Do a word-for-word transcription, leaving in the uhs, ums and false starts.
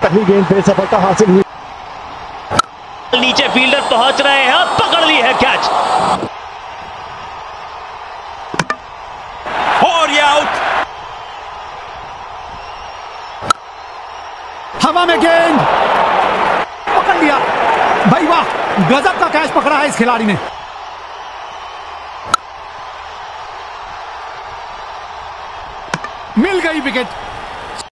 पहली गेंद पे सफलता हासिल हुई। नीचे फील्डर पहुंच रहे हैं और पकड़ ली है कैच और ये आउट। हवा में गेंद पकड़ लिया। भाई वाह, गजब का कैच पकड़ा है इस खिलाड़ी ने। मिल गई विकेट।